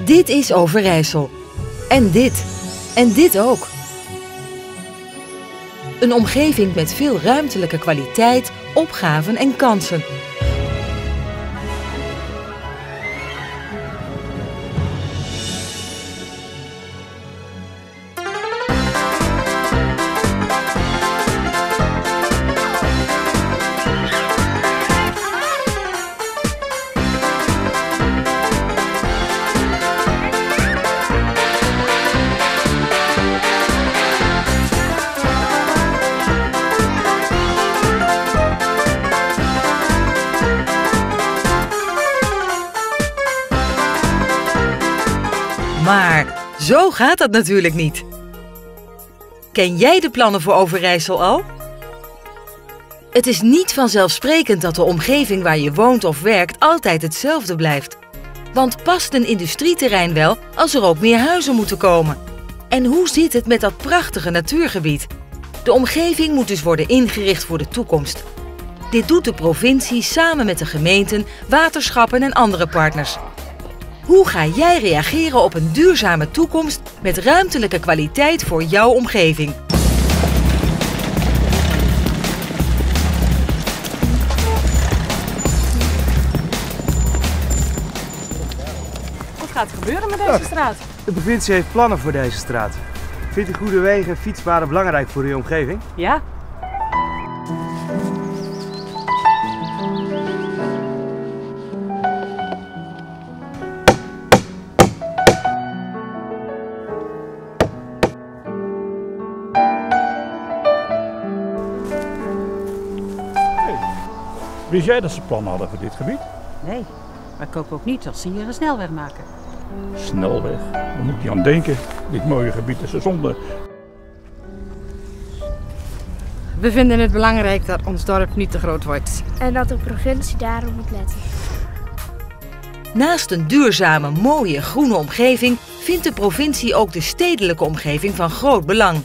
Dit is Overijssel. En dit. En dit ook. Een omgeving met veel ruimtelijke kwaliteit, opgaven en kansen. Maar zo gaat dat natuurlijk niet. Ken jij de plannen voor Overijssel al? Het is niet vanzelfsprekend dat de omgeving waar je woont of werkt altijd hetzelfde blijft. Want past een industrieterrein wel als er ook meer huizen moeten komen? En hoe zit het met dat prachtige natuurgebied? De omgeving moet dus worden ingericht voor de toekomst. Dit doet de provincie samen met de gemeenten, waterschappen en andere partners. Hoe ga jij reageren op een duurzame toekomst met ruimtelijke kwaliteit voor jouw omgeving? Wat gaat er gebeuren met deze straat? De provincie heeft plannen voor deze straat. Vindt u goede wegen en fietspaden belangrijk voor uw omgeving? Ja. Wist jij dat ze plannen hadden voor dit gebied? Nee, maar ik hoop ook niet dat ze hier een snelweg maken. Snelweg, daar moet je aan denken. Dit mooie gebied is een zonde. We vinden het belangrijk dat ons dorp niet te groot wordt. En dat de provincie daarop moet letten. Naast een duurzame, mooie, groene omgeving vindt de provincie ook de stedelijke omgeving van groot belang.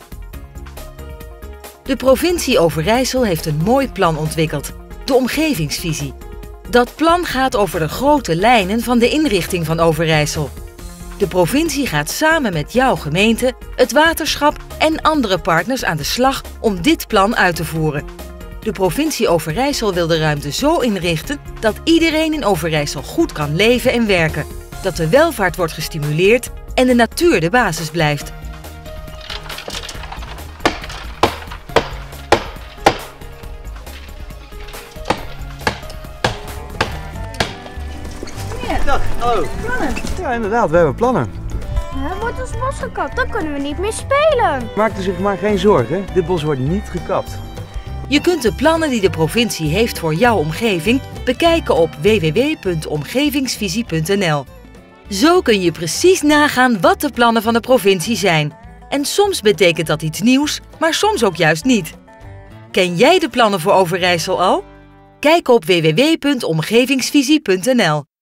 De provincie Overijssel heeft een mooi plan ontwikkeld. De omgevingsvisie. Dat plan gaat over de grote lijnen van de inrichting van Overijssel. De provincie gaat samen met jouw gemeente, het waterschap en andere partners aan de slag om dit plan uit te voeren. De provincie Overijssel wil de ruimte zo inrichten dat iedereen in Overijssel goed kan leven en werken, dat de welvaart wordt gestimuleerd en de natuur de basis blijft. Ja, hallo. Plannen. Ja, inderdaad, we hebben plannen. Er wordt ons bos gekapt, dan kunnen we niet meer spelen. Maak er zich maar geen zorgen, dit bos wordt niet gekapt. Je kunt de plannen die de provincie heeft voor jouw omgeving bekijken op www.omgevingsvisie.nl. Zo kun je precies nagaan wat de plannen van de provincie zijn. En soms betekent dat iets nieuws, maar soms ook juist niet. Ken jij de plannen voor Overijssel al? Kijk op www.omgevingsvisie.nl.